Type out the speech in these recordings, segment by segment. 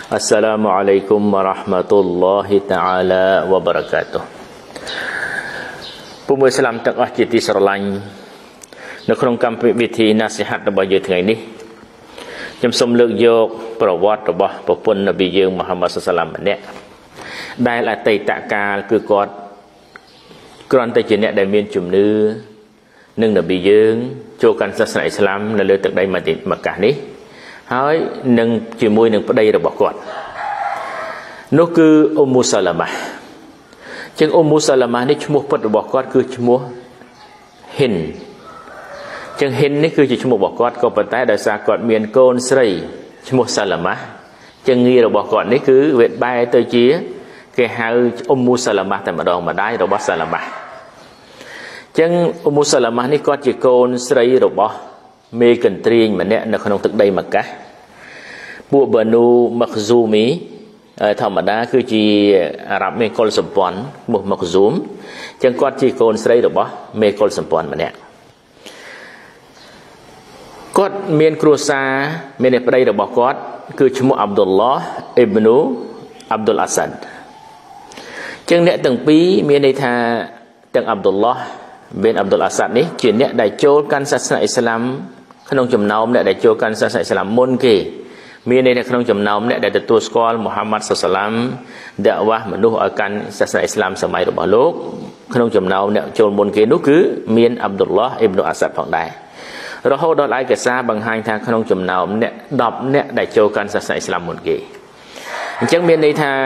Assalamualaikum warahmatullahi ta'ala wabarakatuh ពុំមួយស្លាមទាំងអស់ជាទីស្រឡាញ់នៅក្នុងកម្មវិធីណាសិហាត់របស់យើងថ្ងៃនេះខ្ញុំសូមលើកយកប្រវត្តិរបស់ប្រពន្ធនប៊ីយើងមហាម៉ាត់សល្លាមម្នាក់ដែលអតីតកាលគឺគាត់គ្រាន់តែជាអ្នកដែលមានជំនឿនឹងនប៊ីយើងចូលកាន់សាសនាអ៊ីស្លាមនៅលើទឹកដីម៉ាកាសនេះហើយនឹងជាមួយនឹងប្តីរបស់គាត់នោះគឺអ៊ុំមូសាឡាម៉ាជាងអ៊ុំមូសាឡាម៉ានេះឈ្មោះពិតរបស់គាត់គឺឈ្មោះហ៊ិនជាងហ៊ិននេះគឺជាឈ្មោះរបស់គាត់ក៏ប៉ុន្តែដោយសារគាត់មានកូនស្រីឈ្មោះសាឡាម៉ាជាងងាររបស់គាត់នេះគឺវាបែរទៅជាគេហៅអ៊ុំមូសាឡាម៉ាតែម្ដងម្ដាយរបស់សាឡាម៉ាចឹងអ៊ុំមូសាឡាម៉ានេះគាត់ជាកូនស្រីរបស់មេកន្ទ្រាញម្នាក់នៅក្នុងទឹកដីម៉ាកាសពួកបានូម៉ាក់ហ្ស៊ូមីធម្មតាគឺជាអារ៉ាប់មេកុលសម្ព័ន្ធឈ្មោះម៉ាក់ហ្ស៊ូមចឹងគាត់ជាកូនស្រីរបស់មេកុលសម្ព័ន្ធម្នាក់គាត់មានគ្រួសារមានប្តីរបស់គាត់គឺឈ្មោះអាប់ឌុលឡោះអ៊ីបនូអាប់ឌុលអាសាត់ចឹងអ្នកទាំងពីរមានន័យថាទាំងអាប់ឌុលឡោះប៊ីនអាប់ឌុលអាសាត់នេះជាអ្នកដែលចូលកាន់សាសនាអ៊ីស្លាមក្នុងចំណោមអ្នកដែលចូលកាន់សាសនាអ៊ីស្លាមមុនគេមាននៅក្នុងចំណោមអ្នកដែលទទួលស្គាល់មូហាម៉ាត់សល្លាឡាមដាវ៉ាស់មនុស្សឲ្យកាន់សាសនាអ៊ីស្លាមសម័យរបស់លោកក្នុងចំណោមអ្នកចូលមុនគេនោះគឺមានអាប់ឌុលឡោះអ៊ីបនូអាសាត់ផងដែររហូតដល់ឯកសារបង្ហាញថាក្នុងចំណោមអ្នក10អ្នកដែលចូលកាន់សាសនាអ៊ីស្លាមមុនគេអញ្ចឹងមានន័យថា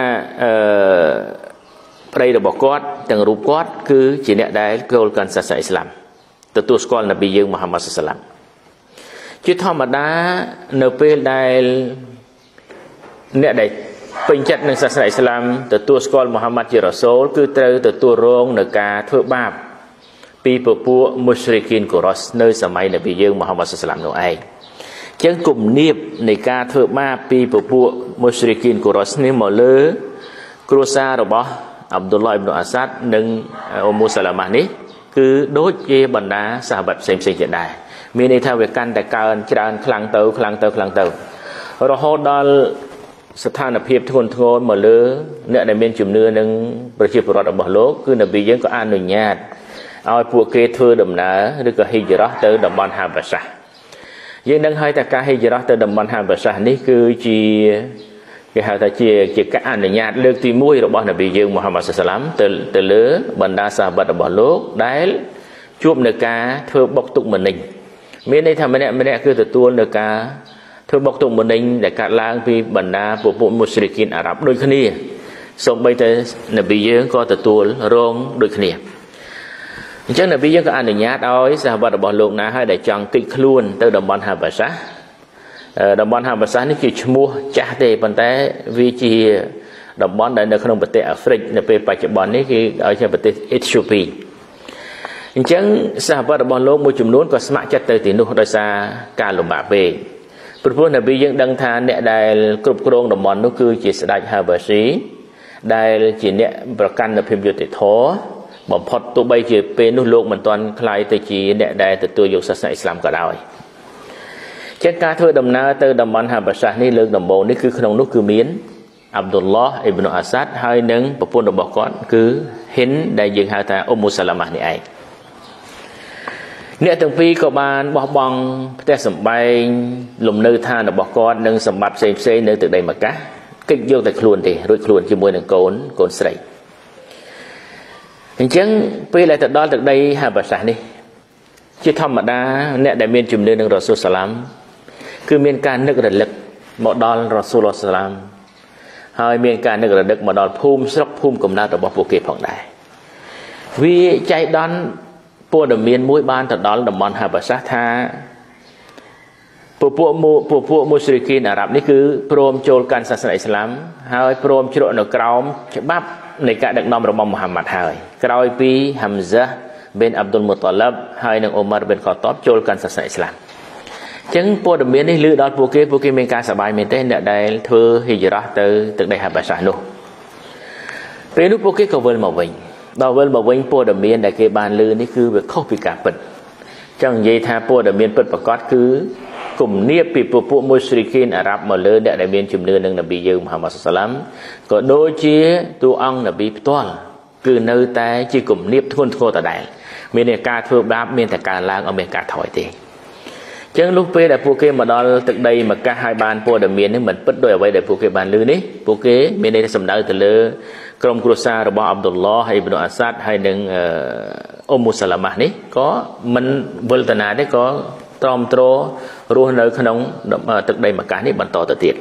ប្តីរបស់គាត់ទាំងរូបគាត់គឺជាអ្នកដែលចូលកាន់សាសនាអ៊ីស្លាមទទួលស្គាល់នប៊ីយើងមូហាម៉ាត់សល្លាឡាមជាធម្មតានៅពេលដែលអ្នកដែលពេញចិត្តនឹងសាសនាអ៊ីស្លាមទទួលស្គាល់មូហាម៉ាត់ជារ៉ាសូលគឺត្រូវទទួលរងនឹងការធ្វើបាបពីពពួកមូស្រីគីនកូរ៉ូសនៅសម័យនប៊ីយើងមូហាម៉ាត់សល្លាឡាមនោះឯងចឹងគំនាបនៃការធ្វើបាបពីពពួកមូស្រីគីនកូរ៉ូសនេះមកលើគ្រួសាររបស់អាប់ឌុលឡោះអ៊ីបនូអាសាត់និងអ៊ុំមូសាឡាម៉ានេះគឺដូចជាបណ្ដាសាហាបផ្សេងៗទៀតដែរមានន័យថាវាកាន់តែកើនច្រើនខ្លាំងទៅរហូតដល់ស្ថានភាពធ្ងន់ធ្ងរមកលើអ្នកដែលមានជំនឿនឹងប្រជាពលរដ្ឋរបស់លោកគឺនប៊ីយើងក៏អនុញ្ញាតឲ្យពួកគេធ្វើដំណើរឬក៏ហ៊ីជ្រ៉ាស់ទៅតំបន់ហាបាសាយើងនឹងឲ្យតែការហ៊ីជ្រ៉ាស់ទៅតំបន់ហាបាសានេះគឺជាគេហៅថាជាការអនុញ្ញាតលើកទី1របស់នប៊ីយើងមូហាម៉ាត់សល្លាឡាមទៅលើបណ្ដាសាហាបរបស់លោកដែលជួបនឹងការធ្វើបុកទុកម្នេញមានន័យថាម្នាក់គឺទទួលនឹងការធ្វើបុកទុកម្នេញដែលកើតឡើងពីបណ្ដាពួកមូស្រីគីនអារ៉ាប់ដូចគ្នាសូម្បីតែនប៊ីយើងក៏ទទួលរងដូចគ្នាអញ្ចឹងនប៊ីយើងក៏អនុញ្ញាតឲ្យសាហាបរបស់លោកណាហើយដែលចង់គេចខ្លួនទៅតំបន់ហាបាសាតំបន់ហាបាសានេះជាឈ្មោះចាស់ទេប៉ុន្តែវាជាតំបន់ដែលនៅក្នុងប្រទេសអាហ្វ្រិកនៅពេលបច្ចុប្បន្ននេះគេឲ្យជាប្រទេសអ៊ីធ្យូពីអញ្ចឹងសាហាបរបស់លោកមួយចំនួនក៏ស្ម័គ្រចិត្តទៅទីនោះដោយសារការលំបាកពេកព្រោះនប៊ីយើងដឹងថាអ្នកដែលគ្រប់គ្រងតំបន់នោះគឺជាស្ដេចហាបាស៊ីដែលជាអ្នកប្រកាន់នូវភាពយុត្តិធម៌បំផុតទោះបីជាពេលនោះលោកមិនទាន់ក្លាយទៅជាអ្នកដែលទទួលយកសាសនាអ៊ីស្លាមក៏ដោយជាការធ្វើដំណើរទៅតំបន់ហាបាសានេះលើកដំបូងនេះគឺក្នុងនោះគឺមានអាប់ឌុលឡោះអ៊ីបនូអាសាត់ហើយនឹងប្រពន្ធរបស់គាត់គឺហ៊ិនដែលយើងហៅថាអ៊ុំមូសាឡាម៉ានេះឯងអ្នកទាំងពីរក៏បានបោះបង់ផ្ទះសម្បែងលំនៅឋានរបស់គាត់និងសម្បត្តិផ្សេងៗនៅទឹកដីម៉ាកាសគេចយកតែខ្លួនទេរួចខ្លួនជាមួយនឹងកូនស្រីអញ្ចឹងពេលដែលទៅដល់ទឹកដីហាបាសានេះជាធម្មតាអ្នកដែលមានជំនឿនឹងរ៉ាស៊ូលសាឡាមគឺមានការនឹករលឹកមកដល់រ៉ាស៊ូលសាឡាមហើយមានការនឹករលឹកមកដល់ភូមិស្រុកភូមិកំណើតរបស់ពួកគេផងដែរវាចៃដន្យព័ត៌មានមួយបានទៅដល់តំបន់ហាបាសាថាពួកមូស្រីគីនអារ៉ាប់នេះគឺព្រមចូលកាន់សាសនាអ៊ីស្លាមហើយព្រមជ្រកនៅក្រោមច្បាប់នៃការដឹកនាំរបស់មូហាម៉ាត់ហើយក្រោយពីហាំហ្សាប៊ីនអាប់ឌុលមុតតាឡាប់ហើយនិងអ៊ូម៉ារប៊ីនខតាបចូលកាន់សាសនាអ៊ីស្លាមអញ្ចឹងព័ត៌មាននេះឮដល់ពួកគេមានការសប្បាយមែនទេអ្នកដែលធ្វើហ៊ីជ្រ៉ាស់ទៅទឹកដីហាបាសានោះពេលនោះពួកគេក៏វិលមកវិញដល់វិលមកវិញព័ត៌មានដែលគេបានឮនេះគឺវាខុសពីការពិតចង់និយាយថាព័ត៌មានពិតប្រាកដគឺគំនាបពីពួកមុស្លីគីនអារ៉ាប់មកលើអ្នកដែលមានជំនឿនឹងនប៊ីយើងមហាម៉ាត់សាឡាំក៏ដូចជាតួអង្គនប៊ីផ្ទាល់គឺនៅតែជាគំនាបធ្ងន់ធ្ងរដដែលមានតែការធ្វើបាបមានតែការឡើងអត់មានការថយទេចឹងលុះពេលដែលពួកគេមកដល់ទឹកដីម៉ាកាហើយបានព័ត៌មាននេះមិនពិតដោយអ្វីដែលពួកគេបានឮនេះពួកគេមានន័យថាសំដៅទៅលើក្រុមគ្រួសាររបស់អាប់ឌុលឡោះហើយអ៊ីប្នុអាសាដហើយនឹងអ៊ុំមូសាឡាម៉ានេះក៏មិនវិលតាណាទេក៏ទ្រាំទ្ររស់នៅក្នុងទឹកដីម៉ាកានេះបន្តទៅទៀត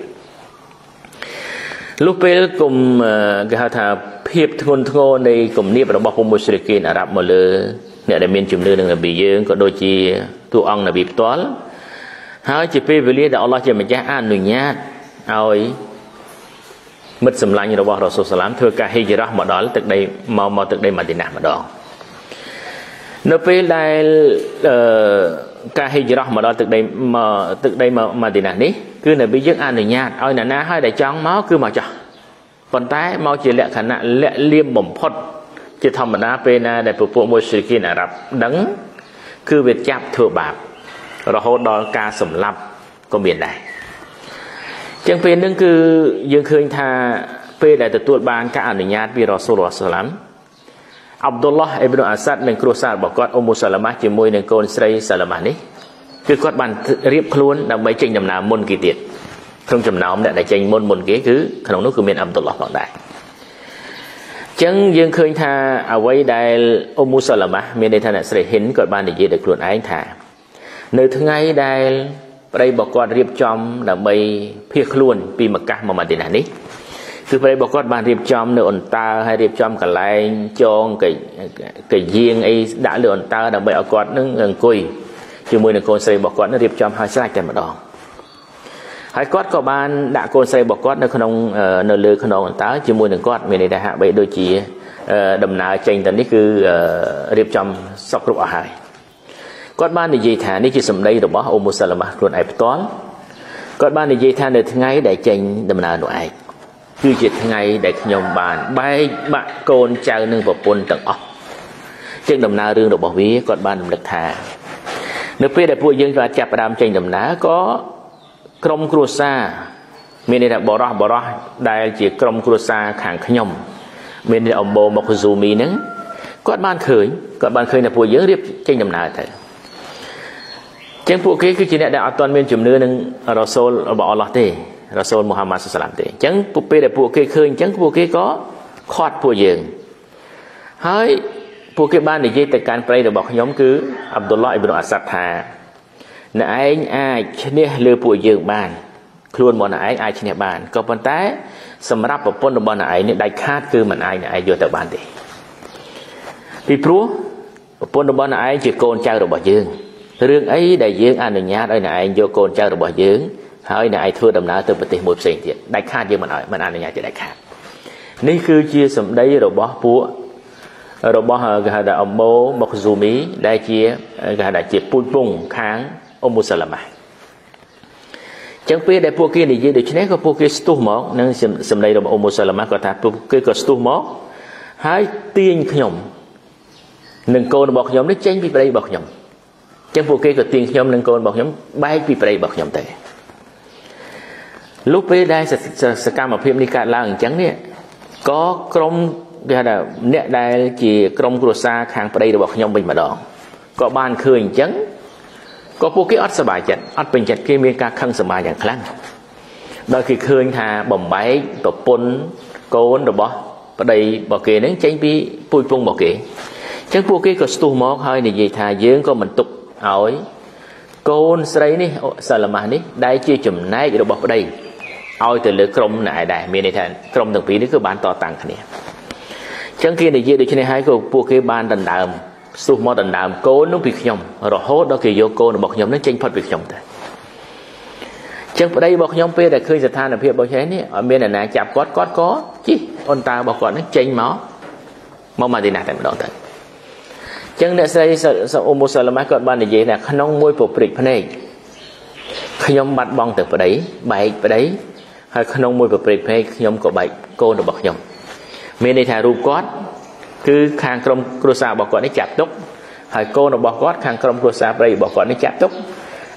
លុះពេលគុំគេហៅថាភាពធ្ងន់ធ្ងរនៃគំនាបរបស់ពួកមុស្លីគីនអារ៉ាប់មកលើអ្នកដែលមានជំនឿនឹងនប៊ីយើងក៏ដូចជាតួអង្គនប៊ីផ្ទាល់ហើយជាពេលវេលាដែលអល់ឡោះជាម្ចាស់អនុញ្ញាតឲ្យមិត្តសម្លាញ់របស់រ៉ាស៊ូលសាឡាមធ្វើការហ៊ីជ្រ៉ាស់មកដល់ទឹកដីមកទឹកដីម៉ាឌីណាម្ដងនៅពេលដែលការហ៊ីជ្រ៉ាស់មកដល់ទឹកដីម៉ាឌីណានេះគឺនប៊ីយើងអនុញ្ញាតឲ្យអ្នកណាហើយដែលចង់មកគឺមកចោះប៉ុន្តែមកជាលក្ខណៈលាក់លៀមបំផុតជាធម្មតាពេលណាដែលពួកមុស្លីគីនអារ៉ាប់ដឹងគឺវាចាប់ធ្វើបាបរហូតដល់ការសម្លាប់ក៏មានដែរចឹងពេលហ្នឹងគឺយើងឃើញថាពេលដែលទទួលបានការអនុញ្ញាតពីរ៉ាស៊ូលសាឡាមអាប់ឌុលឡោះអ៊ីប្នុអាសាដនិងគ្រួសាររបស់គាត់អ៊ុំមូសាឡាម៉ាជាមួយនឹងកូនស្រីសាឡាម៉ានេះគឺគាត់បានរៀបខ្លួនដើម្បីចេញដំណើរមុនគេទៀតក្នុងចំណោមអ្នកដែលចេញមុនគេគឺក្នុងនោះគឺមានអាប់ឌុលឡោះផងដែរចឹងយើងឃើញថាអ្វីដែលអ៊ុំមូសាឡាម៉ាមានន័យថាអ្នកស្រីហ៊ីនគាត់បាននិយាយដោយខ្លួនឯងថានៅថ្ងៃដែលប្តីរបស់គាត់រៀបចំដើម្បីភៀសខ្លួនពីម៉ាកាសមកម៉ាឌីណានេះគឺប្តីរបស់គាត់បានរៀបចំនៅអន្តើហើយរៀបចំកន្លែងចងកាយាងអីដាក់លើអន្តើដើម្បីឲ្យគាត់នឹងអង្គុយជាមួយនឹងកូនស្រីរបស់គាត់នឹងរៀបចំឲ្យស្រេចតែម្ដងហើយគាត់ក៏បានដាក់កូនស្រីរបស់គាត់នៅលើខ្នងអន្តើជាមួយនឹងគាត់មានន័យថាហាក់បីដូចជាដំណើរចេញទៅនេះគឺរៀបចំសពគ្រប់អស់ហើយគាត់បាននិយាយថានេះជាសម្ដីរបស់អ៊ុំមូសាឡាម៉ាខ្លួនឯងផ្ទាល់គាត់បាននិយាយថានៅថ្ងៃដែលចេញដំណើរនោះឯងគឺជាថ្ងៃដែលខ្ញុំបានបែកបាក់កូនចៅនិងប្រពន្ធទាំងអស់ជាងដំណើររឿងរបស់វាគាត់បានរំលឹកថានៅពេលដែលពួកយើងបានចាប់ផ្ដើមចេញដំណើរក៏ក្រុមគ្រួសារមានន័យថាបរោះដែលជាក្រុមគ្រួសារខាងខ្ញុំមានអម្បូមុខហ្ស៊ូមីហ្នឹងគាត់បានឃើញថាពួកយើងរៀបចេញដំណើរទៅចឹងពួកគេគឺជាអ្នកដែលអត់ទាន់មានជំនឿនឹងរ៉ាស៊ូលរបស់អល់ឡោះទេរ៉ាស៊ូលមូហាម៉ាត់សាឡាមទេចឹងពេលដែលពួកគេឃើញចឹងពួកគេក៏ខាត់ពួកយើងហើយពួកគេបាននិយាយទៅកាន់ប្រិយរបស់ខ្ញុំគឺអាប់ឌុលឡោះអ៊ីប្នុអាសាដថាអ្នកឯងអាចឈ្នះលើពួកយើងបានខ្លួនរបស់អ្នកឯងអាចឈ្នះបានក៏ប៉ុន្តែសម្រាប់ប្រពន្ធរបស់អ្នកឯងនេះដាច់ខាតគឺមិនអាចអ្នកឯងយកទៅបានទេពីព្រោះប្រពន្ធរបស់អ្នកឯងជាកូនចៅរបស់យើងរឿងអីដែលយើងអនុញ្ញាតឲ្យអ្នកឯងយកកូនចៅរបស់យើងហើយអ្នកឯងធ្វើដំណើរទៅប្រទេសមួយផ្សេងទៀតដាច់ខាតយើងមិនអនុញ្ញាតទេដាច់ខាតនេះគឺជាសម្ដីរបស់គេហៅថាអម៉ូមុខហ្ស៊ូមីដែលជាគេហៅថាជាពូជពងខាងអ៊ុំមូសាឡាម៉ាចឹងពេលដែលពួកគេនិយាយដូច្នេះក៏ពួកគេស្ទុះមកនឹងសម្ដីរបស់អ៊ុំមូសាឡាម៉ាគាត់ថាពួកគេក៏ស្ទុះមកហើយទាញខ្ញុំនិងកូនរបស់ខ្ញុំនេះចេញពីប្តីរបស់ខ្ញុំចឹងពួកគេក៏ទាញខ្ញុំនិងកូនរបស់ខ្ញុំបែកពីប្តីរបស់ខ្ញុំទៅលុះពេលដែលសកម្មភាពនេះកើតឡើងអញ្ចឹងនេះក៏ក្រុមគេហៅថាអ្នកដែលជាក្រុមគ្រួសារខាងប្តីរបស់ខ្ញុំវិញម្ដងក៏បានឃើញអញ្ចឹងក៏ពួកគេអត់សប្បាយចិត្តអត់ពេញចិត្តគេមានការខឹងសម្បារយ៉ាងខ្លាំងដល់គេឃើញថាបំបែកប្រពន្ធកូនរបស់ប្តីរបស់គេនឹងចេញពីពូជពងរបស់គេអញ្ចឹងពួកគេក៏ស្ទុះមកហើយនិយាយថាយើងក៏មិនទុកឲ្យកូនស្រីនេះសាឡាម៉ានេះដែលជាចំណែករបស់ប្តីឲ្យទៅលើក្រុមណែដែរមានន័យថាក្រុមទាំងពីរនេះគឺបានតតាំងគ្នាអញ្ចឹងគេនិយាយដូច្នេះហើយក៏ពួកគេបានដណ្ដើមស្ទុះមកដណ្ដើមកូននោះពីខ្ញុំរហូតដល់គេយកកូនរបស់ខ្ញុំនឹងចេញផុតពីខ្ញុំទៅអញ្ចឹងប្តីរបស់ខ្ញុំពេលដែលឃើញស្ថានភាពរបស់ខ្ញុំនេះអត់មានអ្នកណាចាប់គាត់ក៏ជិះអន្តើរបស់គាត់នឹងចេញមកម៉ាឌីណាតែម្ដងទៅចឹងអ្នកស្រីអ៊ុំមូសាឡាម៉ាគាត់បាននិយាយថាក្នុងមួយពព្រិចភ្នែកខ្ញុំបាត់បង់ទៅប្តីបែកប្តីហើយក្នុងមួយពព្រិចភ្នែកខ្ញុំក៏បែកកូនរបស់ខ្ញុំមានន័យថារូបគាត់គឺខាងក្រុមគ្រួសាររបស់គាត់នេះចាប់ទុកហើយកូនរបស់គាត់ខាងក្រុមគ្រួសារប្តីរបស់គាត់នេះចាប់ទុក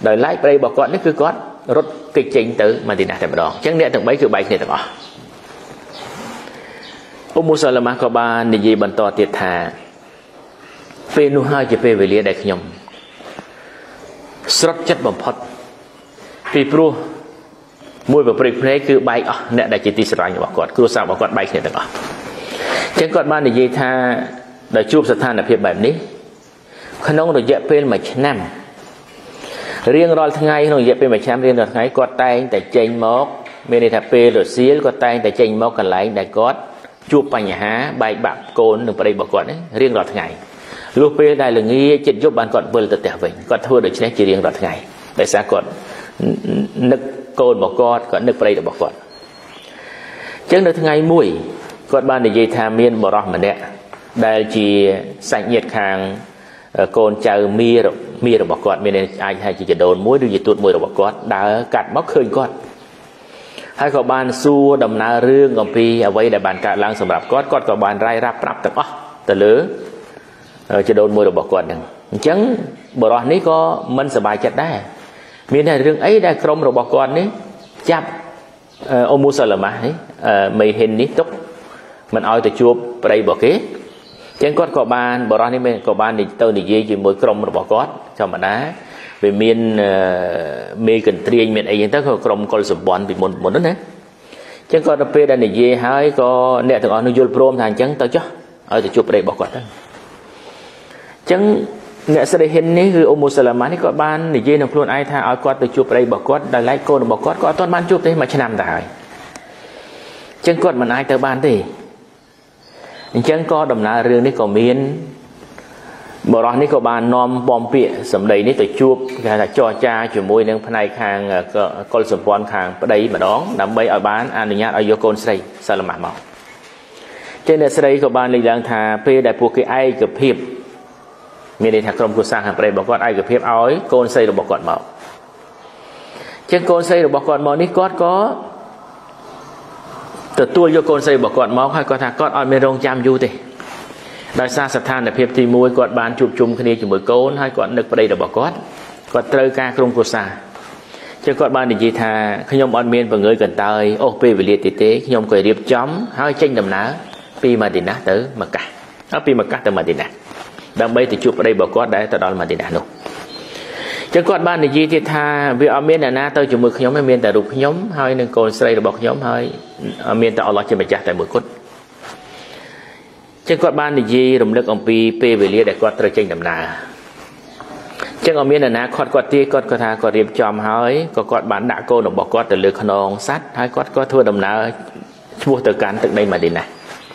đời lái đây bỏ con nó cứ có rốt kịch trình từ Madinah tại đó chẳng nhẹ thằng bấy cứ bay này thằng đó Salama có ba này gì bận to tiệt thà phê nu hai chỉ phê về lia đại nhom sốt chất bầm phật vì pro môi và brik này cứ bay nè đại chỉ tì sài bỏ con cứ sao bỏ con bay này thằng đó chẳng còn ba này gì tha đại chụp sát than là phiềnแบบนี้ขนมเราเยอะเป็นมาชนะเรียงรอทั้งไงเราเยอะเป็นมาชนะเรียงรอทั้งไงก็แต่งแต่เจงมอกไม่ได้ทับเปลือกเสียก็แต่งแต่เจงมอกกันไหลแต่ก็จูบปัญหาใบแบบโกนหนึ่งประเดี๋ยวบอกก่อนเรียงรอทั้งไงลูกเปลือกได้หรืองี้จิตยุบบันก่อนเบลต์แต่เวงก็ทั่วโดยเฉพาะจีเรียงรอทั้งไงแต่สาก่อนนึกโกนบอกก่อนก็นึกประเดี๋ยวบอกก่อนจังเดินทั้งไงมุ้ยก็บ้านในยีทามีนบรอมันเนี่ยได้จีสังเกตคางโกนเจอมีระบบกอดมีในไอให้จีจะโดนมุ้ยดูจีตุดมวยระบบกอดด่ากัดม็อกเคยกอดให้ขบานสู้ดำนาเรื่องกับปีเอาไว้ในบานการล้างสำหรับกอดกอดกับบานไร่รับแต่อ๋อแต่เหลือจะโดนมวยระบบกอดหนึ่งจังบรอนี้ก็มันสบายจัดได้มีในเรื่องไอ้ได้กรมระบบกอดนี้จับมุสลิมนี้ไม่เห็นนี้ตกมันเอาแต่จูบไปบอกเก๋จังก็กบานบรอนี้ไม่กบานนี่ตัวนี่ยี่จีมวยกรมระบบกอดชาวบ้านนะไปมีกันเตรียมมีอะไรอย่างนั้นก็กรมกอลสมบัติไปหมดนั่นนะจังก็เราไปได้นี่ยี่หายก็เนี่ยถึงเอานุยุลโปรมทางจังตัวจ้ะเอาแต่จูบไปบอกกอดนั่นจังเนี่ยแสดงเห็นนี่คือมุสลิมนี่ก็บ้านนี่ยี่น้ำพลุนไอ้ท่าเอากอดไปจูบไปบอกกอดได้ไล่โกนบอกกอดก็ตอนบ้านจูบได้มาชนะได้จังกอดมันไอ้เตอบ้านที่จังก็ดำนาเรื่องนี้ก็มีนบรอนี้ก็บานนอมบอมเปียสำเร็จนี่ตัวจูบการจ่อจ้าจุ่มมวยนึงภายในคางก็กอลสมปอนคางประเดี๋ยวมาดองนำไปเอาบ้านอนุญาตเอาโยโกนใส่สลัมมาเมาเจเนสไรก็บานในดังทาเพื่อได้พวกไอ้กับเพียบมีในทางกรมกุศลหางประเดี๋ยวบอกว่าไอ้กับเพียบเอาโกนใส่ระบบกอดเมาเจงโกนใส่ระบบกอดเมานี่ก็แต่ตัวโยโกนใส่บอกกอดมองให้ก็ทากอดอ่อนไม่รงจำอยู่ดิได้ซาสถานแต่เพียบที่มวยกอดบานจุบจุ่มคดีจุ่มมือโกนให้กอดนึกไปได้บอกกอดเตยกากรงกุศลจะกอดบานดิจิทาขยมอ่อนเมียนเปงเงยกันเตยโอ้ปีวิเลียติเตขยมก็เรียบจ้ำให้เช่นดำน้ำปีมาดินะเตอมากะเอาปีมากะเตอมาดินะดังใบติจุบไปได้บอกกอดได้แต่ดอนมาดินะโนจังกอดบ้านในยีที่ทาวิอเมียนนะเตอจุ่มมือขยมไม่เมียนแต่รูปขยมให้หนึ่งโกนใส่ระบบขยมให้เมียนแต่อัลลอฮ์จะมาจัดแต่มือกุดจังกอดบ้านในยีรำลึกองปีเปเวลีได้กอดตระเจงดำนาจังอเมียนนะกอดตีกอดกอดทากอดเรียบจอมให้ก็กอดบ้านด่าโกนบอกกอดแต่เลือขนองซัดให้กอดทั่วดำนาชั่วตะการตึกในมาดินะ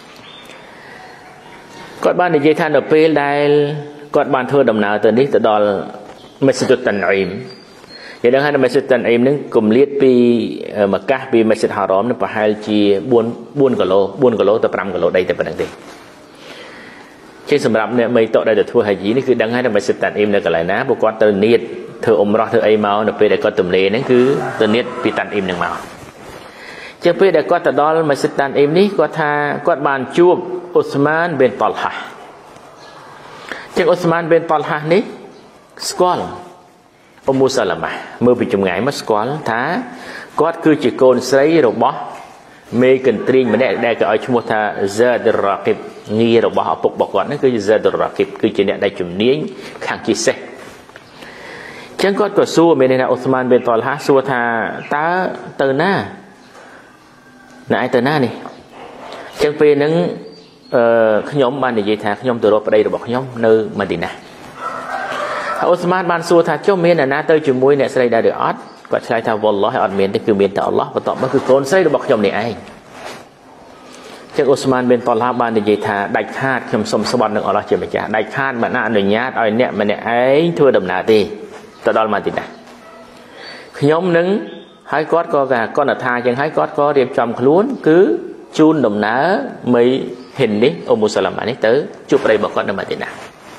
กอดบ้านในยีท่านเปได้กอดบ้านทั่วดำนาตัวนี้แต่ดอลมัสยิดตันอิมอย่างนั้นมัสยิดตันอิมนั้นกลุ่มเลียดปีมักกะปีมัสยิดฮารอมนั้นประหารจีบุญกะโลแต่ปรำกะโลได้แต่ประเด็นเช่นสำหรับเนี่ยไม่โตได้แต่ทั่วหายีนี่คือดังให้มัสยิดตันอิมเนี่ยก็หลายนะบุกตัวเนียดเธออมรอเธอไอเมาเนี่ยไปได้ก็ตุ่มเลนั่นคือตัวเนียดปีตันอิมหนึ่งเมาจะไปได้ก็แต่ดอลมัสยิดตันอิมนี้ก็ทาก็บานจูบอุสมานเบนตอลฮะจากอุสมานเบนตอลฮะนี้สกอลมุสลิมเมื่อไปจุ่มไงมาสกอลท้าก็คือจิโกนใส่ระบบเมกันตรีมันได้ก็เอาชมุทาเซดรักิบงี้ระบบปกบอกก่อนนั่นคือเซดรักิบคือจีเนี่ยได้จุ่มนี้ข้างกิเซฉันก็สู้เมนะอุสมานเบนตอลฮะสู้ทาตาเตอร์หน้าไหนเตอร์หน้านี่จังปีนั้นขยมบ้านในยีทาขยมตัวรบไปได้ระบบขยมเนื้อมาดินะอุสมานบานสู้ท่าเจ้าเมียนนะเตยจุมวยเนี่ยใส่ได้เดือดก็ใช้ท่าวอลล้อให้อัดเมียนนี่คือเมียนแต่อัลลอฮ์ต่อมาคือโกนใส่ระบบขยมนี่เองจากอุสมานเป็นตอนลาบานในยีทาได้คาดขยมสมสบัติหนึ่งอัลลอฮ์เจ้าไม่จ้าได้คาดมันน่าอนุญาตเอาเนี่ยมันเนี่ยเองทั่วดำนาตีตลอดมาติดนะขยมหนึ่งให้กอดก็หน้าทาจังให้กอดก็เรียบจำขลุ่นคือจูนดำนาไม่เห็นนี่มุสลิมนี่เตอจุบไปบอกกอดมาติดนะ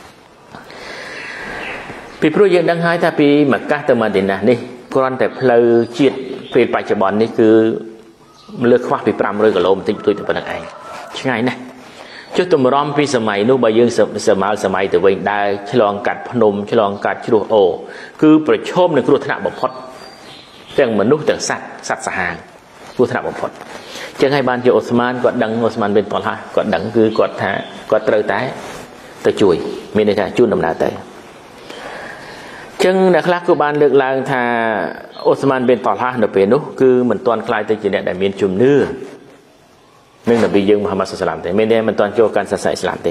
ปีพรุ่งยังดังหายถ้าปีมักกะเตมาดินนะนี่กรอนแต่เพลจีดปีปัจจุบันนี่คือเลือกคว้าปีปรำเลยกับลมติดตัวแต่ปนักไอใช่ไงนะ chút tụm rom pi sớm mai nút bây giờ sớm mai từ bên đàiฉลองกัดพนมฉลองกัดชิโรโอคือประชมในครัวธนาบพอดแต่งมนุษย์แต่สัตว์สหางครัวธนาบพอดจึงให้บ้านเจ้าอุสมานก็ดังอุสมานเป็นตอนละก็ดังคือก็ท่าก็เตยแต่จุยมีในท่าจุนดำนาแต่จึงนะครับคือบ้านเลือกลางท่าอุสมานเป็นตอนละเนเป็นนู้คือเหมือนตอนคลายแต่จีเนี่ยได้มีจุ่มเนื้อนึ่งนบียังมุฮัมมัดสุลตัลแต่ไม่ได้มันตอนโจกันศาสนาอิสลามแต่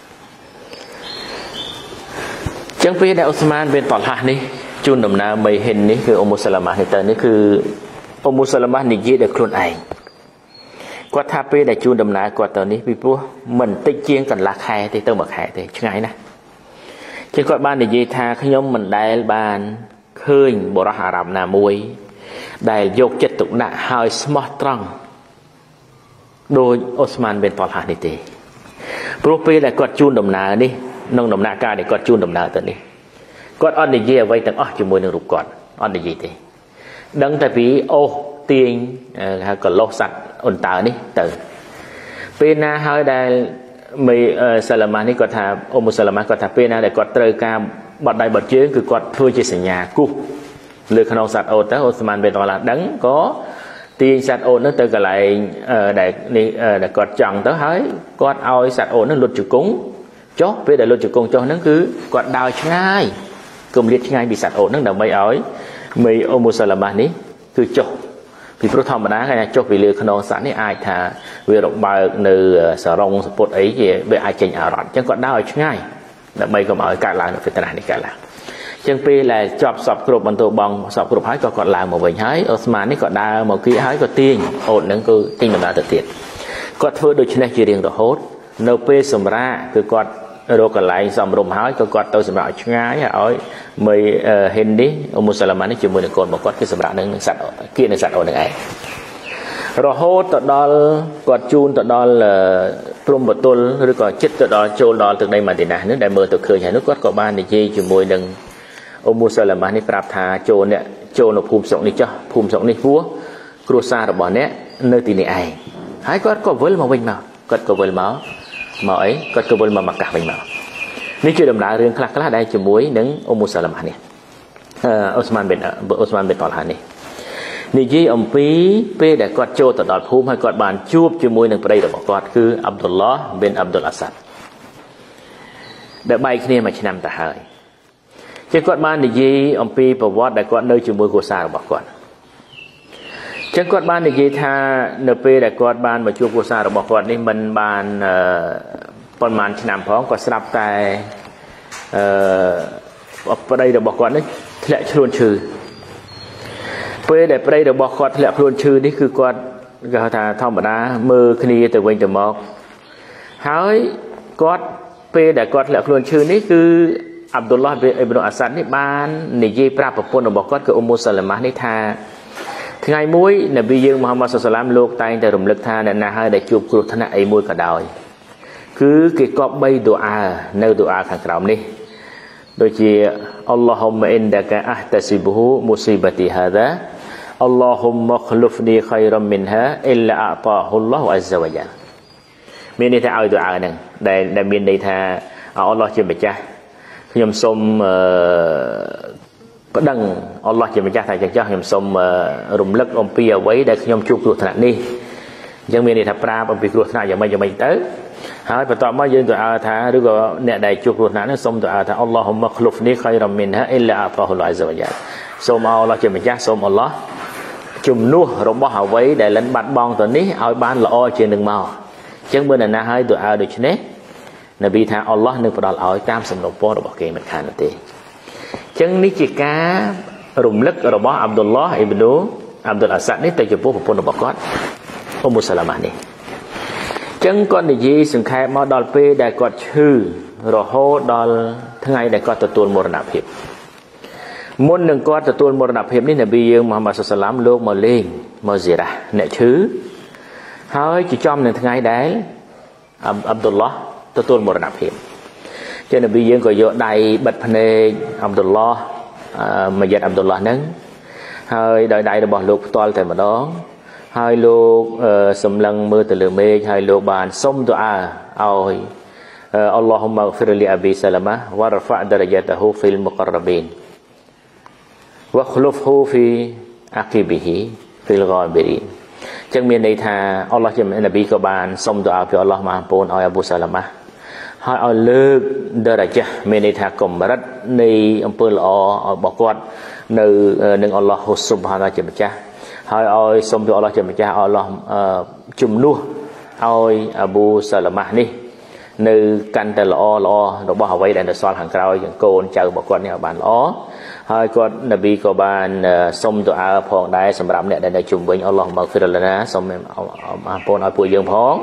จังปีได้อุสมานเป็นตอนละนี้จุนดำนาไม่เห็นนี่คืออุมุสลามะนี่แต่นี่คืออุมุสลามะนี่ยี่ได้ครุนไอกว่าถ้าปีได้จุนดำนากว่าตอนนี้พี่ปุ๊มันติดเชียงกันราคาที่ต้องบักหายที่ช่างไงนะจึงกว่าบ้านในยีทาขยมมันได้บ้านเคยบรหารามนามวยได้ยกจัตุนะหายสมอตรังโดยอุสมานเป็นตอลฮานิเตปรุปีได้กอดจุนดำนานี่น้องดำนากาได้กอดจุนดำนาตอนนี้กอดอันในยีไว้ตั้งจมูกหนึ่งรูปกอดอันในยีเตดังแต่ปีโอเตียงก็โลสัตอุนตานี่ตื่นปีน่าเฮาได้มีสลามานี่ก็ทำอมุสลามาก็ทำปีน่าได้กอดเตยการบัดใดบัดเชื้อคือกอดเพื่อจะสัญญากู้หรือขนมสัตว์โอแต่อุสมานเป็นตลาดดังก็ตีสัตว์โอนั่นเตยก็ไหลได้นี่ได้กอดจังเตยหายกอดเอาสัตว์โอนั่นหลุดจุกุ้งจ๊อกไปได้หลุดจุกุ้งจ๊อกนั่นคือกอดดาวง่ายกลมเลียดง่ายbịสัตว์โอนั่นเดาไม่เอามีอมุสลามานี่คือจ๊อกพี่พระธรรมนะไงจบวิเลือขนมสันนี่อายท่าเวรบายในสรงสปอตไอ้เกี่ยเวอายเจงอารอนจังก็ได้ง่ายแต่ไม่ก็มาการลางเป็นตนาในการลางจังปีแหละจอบสอบกรุบบรรทุกบองสอบกรุบหายก็กอดลางหมดไปหายอุสมานนี่ก็ได้หมดกี้หายก็ตีนโอดนั่นก็ตีนมันได้ตัดเตียนก็เธอโดยชนะจีเรียงต่อโฮดโนเปสมระคือกอดโรกไหลสมรมหายก็กอดตัวสมระง่ายเอาไม่เห็นดิอุมุสลามานี่จมูกหนึ่งคนบอกกอดคือสมระหนึ่งสัตว์เกี่ยในสัตว์โอหนึ่งไอ้รอโฮตดอลกอดจูนตดอลพรมบตุลหรือก็จิตตดอลโจลดอลตึกในมาดินานึกได้เมื่อตัวเคยเห็นนึกกอดกบ้านในจีจมูกหนึ่งอุมุสลามานี่ปราบทาโจเนี่ยโจนภูมิสงนี่จ้ะภูมิสงนี่หัวครูซาระบอนเนี่ยเนื้อตีนี่ไอ้หายก็เวิลมาวิ่งมากอดก็เวิลมาไอ้ก็เวิลมามักกะวิ่งมานี่คือดำนาเรื่องคลาคลาได้จมูกหนึ่งอุมุสลามานี่อุสมานเป็นตอลฮานี่นี่ยี่อมปีเป้ได้กอดโจตดอดภูมิให้กอดบานจูบจมูกหนึ่งประเดี๋ยวบอกกอดคืออับดุลลอฮ์เป็นอับดุลอาซัดได้ใบขี้เนี่ยมาชนะแต่หายจะกอดบ้านนี่ยี่อมปีประวัติได้กอดเนื้อจมูกโกซาบอกก่อนจะกอดบ้านนี่ยี่ท่าเนื้อเป้ได้กอดบ้านมาจูบโกซาบอกก่อนนี่มันบานประมาณชนะพร้อมก็สลับแต่ประเดี๋ยวบอกก่อนนี่แหละชลวนชื่อเพื่อได้ประเดี๋ยวบอกก่อนแหละชลวนชื่อนี่คือกอดก็ท่าท่องบรรดามือคณีแต่เวงจะมอกหายกอดเพื่อได้กอดแหละชลวนชื่อนี่คืออับดุลลอฮ์เป็นอิบนุอัสซัดนี่บ้านนี่ยี่ปราบปนบอกกอดกับอุมุสลามะนี่ท่าไงมุ้ยนบียังมุฮัมมัดสุลตัลโลกตายแต่รำลึกท่าเนี่ยนะให้ได้จูบกรุธนะไอ้มุ้ยก็ได้คือเกี่ยวกับใบดุอาในดุอาขังกล่าวนี้โดยที่อัลลอฮุมะอินดะกะอัตซิบุฮุมุซีบะติฮาดะอัลลอฮุมะคลุฟนีขัยรัมมินฮะอิลลาอัตาฮุลลอฮุอัซซะวะญัลมีในท่าเอาดุอาหนึ่งได้มีในท่าอัลลอฮ์เชื่อมจ้ะขยมสมก็ดังอัลลอฮ์เชื่อมจ้ะแต่จ้ะขยมสมรุมเลิกอมปีเอาไว้ได้ขยมจูบกรุธนะนี่ยังมีในท่าปราบอมปีกรุธนะยังไม่เต๋อหายไปต่อมายืนตัวอาธาหรือก็เนี่ยได้จุกรุษนั้นสมตัวอาธาอัลลอฮุมะคลุฟนีขัยรัมมินฮะอิลลาอัตาฮุลอัซซะวะญัลสมอัลลอฮ์จะไม่จ้าสมอัลลอฮ์จุ่มนัวรบเอาไว้ได้ลันบัดบองตัวนี้เอาบ้านละอ้อเชียงหนึ่งมาจังเมื่อนั้นนะให้ตัวอาดูชเนนบีท่าอัลลอฮ์นึกประดาเอาตามสมรภูมิบอกเกมันขาดนั่นเองจังนิจิการุมลึกรบอับดุลลอฮ์อิบนุอับดุลอาซัดนี่แต่จะพูดกับคนบอกก่อนอุมุสลามะนี่จังก่อนที่ยี่สังเกตมาดอลเป้ได้กอดชื่อรอโฮดอลทั้งไงได้กอดตัวมรณะเพบมุนหนึ่งกอดตัวมรณะเพบนี่นบียังมุฮัมมัดสุลตัลโลกมาเล่งมาเสียระเนี่ยชื่อเฮ้ยจีจอมหนึ่งทั้งไงได้อับดุลลอฮ์ตัวมรณะเพบเจ้านบียังก็โยได้บัดพเนอับดุลลอฮ์มายัดอับดุลลอฮ์นั้นเฮ้ยได้ระบอบโลกตอลแต่มาดอง hai lô sầm lăng mưa từ lửa mê hai lô bàn sông dua oi Allahumma ighfir li Abi Salamah wa rafa' darajatahu fil muqarrabin wa khulufhu fi aqibihi fil ghabirin ចឹងមានន័យថាអល់ឡោះជានប៊ីក៏បានសុំទូអាពីអល់ឡោះមកពូនឲ្យអាប៊ូសាឡាម៉ាហើយឲ្យលើកដរ៉ាមានន័យថាកម្រិតនៃអំពើល្អរបស់គាត់នៅនឹងអល់ឡោះស៊ុបហានាជាម្ចាស់ហើយឲ្យសុំពីអល់ឡោះជាម្ចាស់អល់ឡោះជំនួសឲ្យអាប៊ូសាឡាម៉ានេះនៅកាន់តែល្អរបស់អ្វីដែលនៅសល់ខាងក្រោយយ៉ាងកូនចៅរបស់គាត់នេះឲ្យបានល្អហើយគាត់នប៊ីក៏បានសុំទូអាផងដែរសម្រាប់អ្នកដែលនៅជុំវិញអល់ឡោះម៉ាហ្ហ្វីរលណាសុំអរគុណឲ្យពួកយើងផង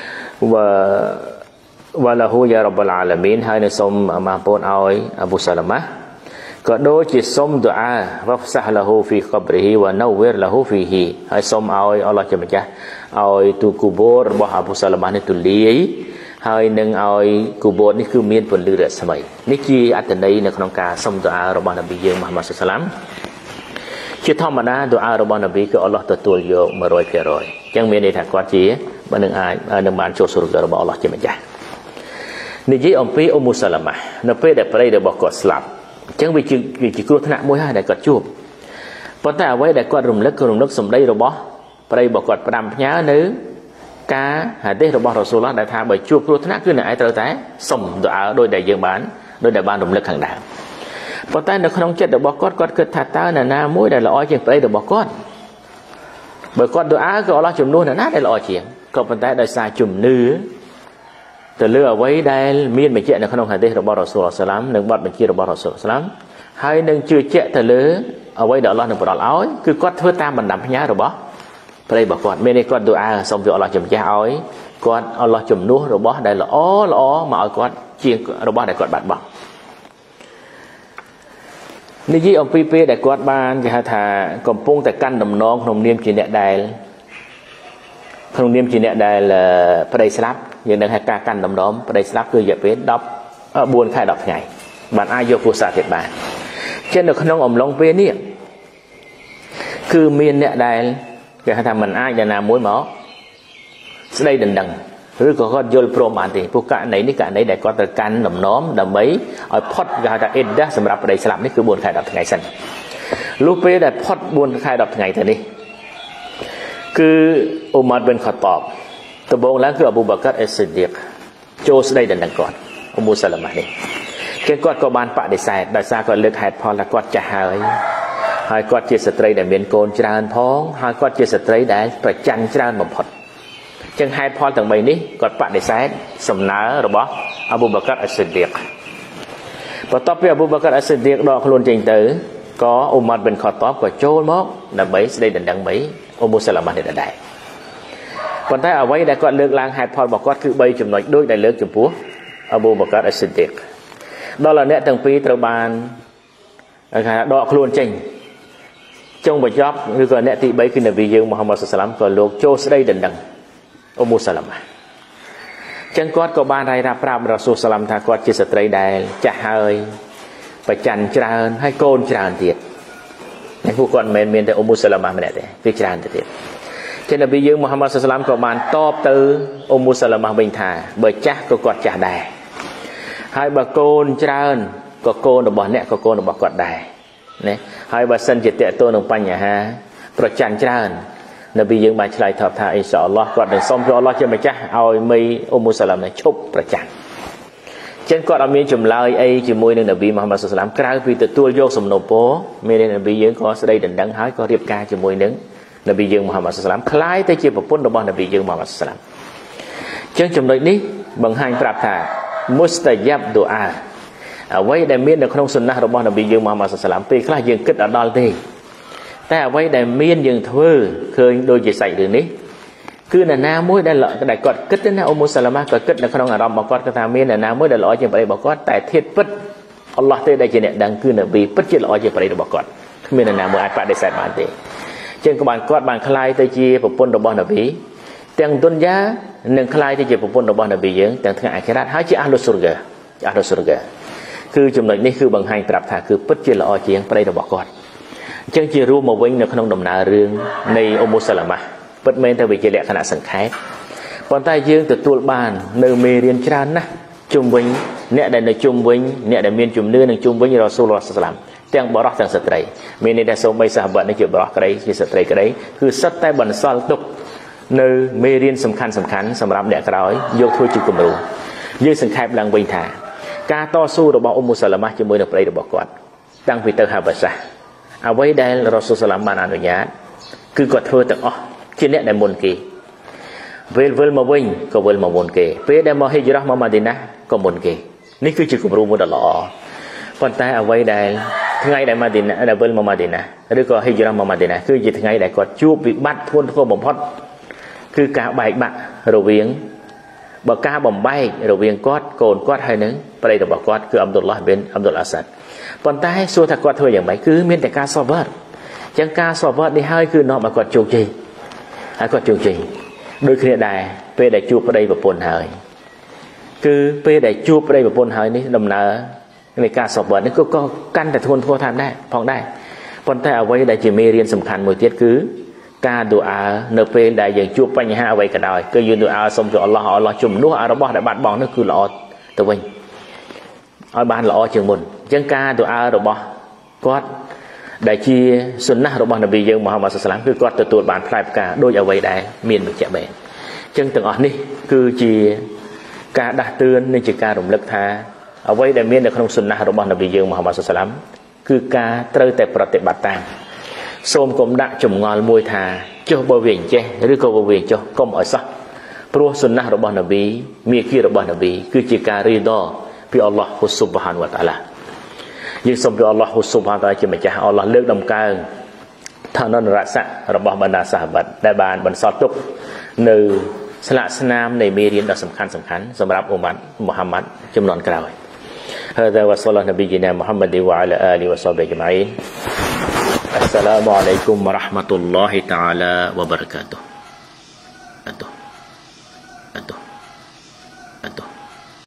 វ៉ាឡាហ៊ូយ៉ារ៉ាប់អាឡាមីនហើយនៅសុំអរគុណឲ្យអាប៊ូសាឡាម៉ាក៏ដូចជាសុំទូអាវ៉ាហ្សាហ៍ឡាហ៊ូហ្វីកបរីហ៊ីវ៉ាណូវីរឡាហ៊ូហ្វីហ៊ីហើយសុំឲ្យអល់ឡោះជាម្ចាស់ឲ្យទូគូបូររបស់អាប៊ូសាឡាម៉ានេះទូលាយហើយនឹងឲ្យគូបូតនេះគឺមានពន្លឺរស្មីនេះជាអត្ថន័យនៅក្នុងការសុំទូអារបស់នប៊ីយើងមូហាម៉ាត់សាឡាមជាធម្មតាទូអារបស់នប៊ីគឺអល់ឡោះទទួលយក 100% អញ្ចឹងមានន័យថាគាត់ជានឹងអាចនឹងបានចូលសុរគរបស់អល់ឡោះជាម្ចាស់និយាយអំពីអ៊ុមសាឡាម៉ានៅពេលដែលប្តីរបស់គាត់ស្លាប់អញ្ចឹងវាជាគ្រោះថ្នាក់មួយហើយដែលគាត់ជួបប៉ុន្តែអ្វីដែលគាត់រំលឹកសម្ដីរបស់ប្តីរបស់គាត់ផ្ដាំផ្ញើនៅការហាឌីសរបស់រ៉ូស៊ូលឡោះដែលថាបើជួបគ្រោះថ្នាក់គឺអ្នកឯងត្រូវតែសុំទូអាដោយដែលយើងបានរំលឹកខាងដើមប៉ុន្តែនៅក្នុងចិត្តរបស់គាត់គិតថាតើអ្នកណាមួយដែលល្អជាងប្តីរបស់គាត់បើគាត់ទូអាក៏អល់ឡោះជំនួសអ្នកណាដែលល្អជាងក៏ប៉ុន្តែដោយសារជំនឿទៅលើអ្វីដែលមានបញ្ជាក់នៅក្នុងហាឌីសរបស់រ៉ូស៊ូលសាឡាមនិងបទបញ្ជារបស់រ៉ូស៊ូលសាឡាមហើយនឹងជឿជាក់ទៅលើអ្វីដែលអល់ឡោះនឹងផ្ដល់ឲ្យគឺគាត់ធ្វើតាមបណ្ដាំផ្ញើរបស់ប្តីរបស់គាត់មានន័យគាត់ទូអាសូមពីអល់ឡោះជំនះឲ្យគាត់អល់ឡោះជំនួសរបស់ដែលល្អមកឲ្យគាត់ជាងរបស់ដែលគាត់បាត់បង់និយាយអំពីពេលដែលគាត់បានគេហៅថាកំពុងតែកាន់ដំណងក្នុងនាមជាអ្នកដែលប្តីស្លាប់យើងនឹងហៅការកាន់ដំណងប្តីស្លាប់គឺរយៈពេល4ខែ10ថ្ងៃបានអាចយកគ្រួសារទៀតបានចឹងនៅក្នុងអំឡុងពេលនេះគឺមានអ្នកដែលគេថាมันអាចយ៉ាងណាមួយមកស្ដីដណ្ដឹងឬក៏គាត់យល់ព្រមបានទេព្រោះករណីនេះករណីដែលគាត់ត្រូវកាន់ដំណំដើម្បីឲ្យផុតគេហៅថាអ៊ីដាសម្រាប់ប្តីស្លាប់នេះគឺ4ខែ10ថ្ងៃសិនលុះពេលដែលផុត4ខែ10ថ្ងៃទៅនេះគឺអ៊ូម៉ាត់ប៊ិនខាតបដំបូងឡើងគឺអប៊ូបាកាត់អេស៊ីឌីកចូលស្ដីដណ្ដឹងគាត់អ៊ុំសាឡាម៉ានេះគេគាត់ក៏បានបដិសេធដោយសារគាត់លើកហេតុផលថាគាត់ចាស់ហើយគាត់ជាស្ត្រីដែលមានកូនច្រើនផងហើយគាត់ជាស្ត្រីដែលប្រច័ណ្ឌច្រើនបំផុតចឹងហេតុផលទាំង3នេះគាត់បដិសេធសំណើរបស់អប៊ូបាកាត់អេស៊ីឌីកបន្ទាប់ពីអប៊ូបាកាត់អេស៊ីឌីកដកខ្លួនចេញទៅក៏អ៊ូម៉ាត់ប៊ិនខាតបក៏ចូលមកដើម្បីស្ដីដណ្ដឹងអ៊ុំសាឡាម៉ានេះដែរប៉ុន្តែអ្វីដែលគាត់លើកឡើងហេតុផលរបស់គាត់គឺ3ចំណុចដូចដែលលើកចំពោះអប៊ូបាកាត់អេស៊ីឌីកដល់អ្នកទាំងពីរត្រូវបានគេដកខ្លួនចេញចុងបញ្ចប់ឬក៏អ្នកទី3គឺនប៊ីយើងមូហាម៉ាត់សាឡាមក៏លោកចូលស្ដីដណ្ដឹងអ៊ុំសាឡាម៉ាចឹងគាត់ក៏បានរាយរាប់ប្រាប់រ៉ាស៊ូលសាឡាមថាគាត់ជាស្ត្រីដែលចាស់ហើយប្រច័ណ្ឌច្រើនហើយកូនច្រើនទៀតតែពួកគាត់មិនមែនមានតែអ៊ុំសាឡាម៉ាម្នាក់ទេវាច្រើនទៅទៀតចឹងនប៊ីយើងមូហាម៉ាត់សាឡាមក៏បានតបទៅអ៊ុំសាឡាម៉ាវិញថាបើចាស់ក៏គាត់ចាស់ដែរហើយបើកូនច្រើនក៏កូនរបស់អ្នកក៏កូនរបស់គាត់ដែរណាហើយបើសិនជាតេតូននឹងបញ្ហាប្រច័ណ្ឌច្រើននប៊ីយើងបានឆ្លើយតបថាអ៊ីនសាអល់ឡោះគាត់នឹងសូមព្រះអល់ឡោះជាម្ចាស់ឲ្យមីអ៊ុំសាឡាមនេះឈប់ប្រច័ណ្ឌចឹងគាត់អត់មានចម្លើយអីជាមួយនឹងនប៊ីមូហាម៉ាត់សាឡាមក្រៅពីទទួលយកសំណូមពរមាននប៊ីយើងក៏ស្ដីដណ្ដឹងហើយក៏រៀបការជាមួយនឹងនប៊ីយើងមូហាម៉ាត់សាឡាមคล้ายទៅជាប្រពន្ធរបស់នប៊ីយើងមូហាម៉ាត់សាឡាមចឹងចំណុចនេះបង្ហាញប្រាប់ថាមុស្តាយ៉ាប់ឌូអាអ្វីដែលមាននៅក្នុងសុណារបស់នប៊ីយើងមូហាម៉ាត់សាឡាមពេលខ្លះយើងគិតអត់ដល់ទេតែអ្វីដែលមានយើងធ្វើឃើញដូចជាសាច់រឿងនេះគឺនរណាមួយដែលគាត់គិតណាអ៊ុំសាឡាម៉ាក៏គិតនៅក្នុងអារម្មណ៍របស់គាត់ថាមាននរណាមួយដែលល្អជាងប្តីរបស់គាត់តែធៀបពិតអល់ឡោះទេដែលជាអ្នកដឹងគឺនប៊ីពិតជាល្អជាងប្តីរបស់គាត់គ្មាននរណាមួយអាចបដិសេធបានទេចឹងក៏គាត់បានคล้ายទៅជាប្រពន្ធរបស់នប៊ីទាំងទុនយ៉ានិងคล้ายទៅជាប្រពន្ធរបស់នប៊ីយើងទាំងថ្ងៃអាខិរ៉ាតហើយជាអះលុស៊ុរហ្កាគឺចំណុចនេះគឺបង្ហាញប្រាប់ថាគឺពិតជាល្អជាងប្តីរបស់គាត់អញ្ចឹងជារួមមកវិញនៅក្នុងដំណើររឿងនៃអ៊ុំសាឡាម៉ាเปิดเมนแต่วิจิเลขณะสังขารปอนใต้ยืงตัวบ้านเนื้อเมเรียนจานนะจุ่มวิญเนี่ยได้ในจุ่มวิญเนี่ยได้เมียนจุ่มเนื้อหนึ่งจุ่มวิญเราสู้รอสลัมเตียงบารอกทางสตรีมีในได้ส่งใบสาบัดในจุดบารอกกระไรที่สตรีกระไรคือสัตย์แต่บรรซอลตุกเนื้อเมเรียนสำคัญสำหรับเด็กร้อยยกถ้วยจุกุมรูยืงสังขารลังวิญธาการต่อสู้ระบบอุมุสลามะจะมือในประเดี๋ยวบอกก่อนตั้งพิเตอร์ฮาบัสะเอาไว้ได้เราสู้สลัมบานอนุญาตคือกอดเธอแต่อ๋อที่เนี่ยได้มนกีเวลมาวิ่งก็เวลมามนเกเพื่อได้มาให้ยุรามาดีนะก็มนเกนี่คือจุดกลุ่มรูมุดหล่อปนแต่เอาไว้ได้ทั้งไงได้มาดีนะได้เวลมาดีนะหรือก็ให้ยุรามาดีนะคือจะทั้งไงได้ก็จูบวิบัติทวนทั่วบ่มพอดคือการใบบักเราเวียงบ่กาบ่มใบเราเวียงกอดโกนกอดให้นึงไปเลยบอกกอดคืออับดุลลาห์บินอับดุลอาซัดปนแต่ให้สู้ถ้ากอดเธออย่างไรคือมีแต่การสอบวัดจังการสอบวัดได้ให้คือนอกมากอดจูจีให้กอดจูจีโดยเครียดได้เพื่อได้จูบไปได้แบบปนหายคือเพื่อได้จูบไปได้แบบปนหายนี่ดำเนินในการสอบวัดนี่ก็กันแต่ทวนทั่วทำได้พองได้ปนแต่เอาไว้ได้จะมีเรียนสำคัญมือเทียดคือการดูอาเนเปได้อย่างจูบปัญหาไว้กันได้ก็ยืนดูอาสมจุอัลลอฮ์จุ่มนัวอาระบอได้บัดบองนั่นคือละอตัววิ่งเอาบ้านละอเชิงบนจังการดูอาระบอก็ได้ชีสุนนะระบานบียังมุฮัมมัดสุลต่านคือก็ตัวบานพลายประกาโดยเอาไว้ได้เมียนมันจะแบ่งจึงต่างอ่อนนี่คือจีการด่าเตือนในจีการรำลึกท่าเอาไว้ได้เมียนในขนมสุนนะระบานบียังมุฮัมมัดสุลต่านคือการเตยแต่ปฏิบัติตามโสมกลมด่าจุ่มงอลมวยท่าเจ้าบวเวียนเจหรือก็บวเวียนเจ้าก้มอ่อยซะเพราะสุนนะระบานบีมีขี้ระบานบีคือจีการรีดอพี่อัลลอฮฺซุบฮานะฮูวะตะอาลายิ่งสมบูรณ์อัลลอฮฺซุบฮานะฮูวะตะอาลาจะมาจ้าอัลลอฮฺเลือกนำการทางนั้นรักษาระบบบรรดาสหบัดได้บานบรรซอตุกในสละสนามในมีเรียนดอกสำคัญสำหรับอุมัตมุฮัมมัดจำนวนกล่าวฮะดะวะศ็อลลัลลอฮุอะลัยฮิมุฮัมมัดวะอะลาอาลีวะศอฮบิฮิอัจมัยน์อัสสลามุอะลัยกุมวะเราะห์มะตุลลอฮิตะอาลาวะบะเราะกาตุฮ์